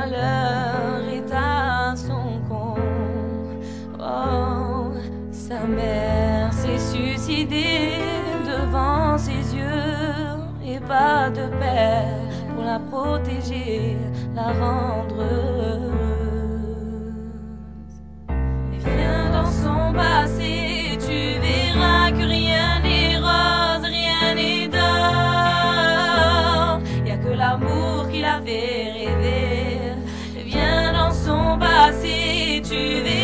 malheur est à son comble. Oh, sa mère s'est suicidée devant ses yeux, et pas de père pour la protéger, la rendre heureuse. Viens dans son passé, tu verras que rien n'est rose, rien n'est d'or. Y a que l'amour qui l'a fait rêver. Viens dans son passé, tu verras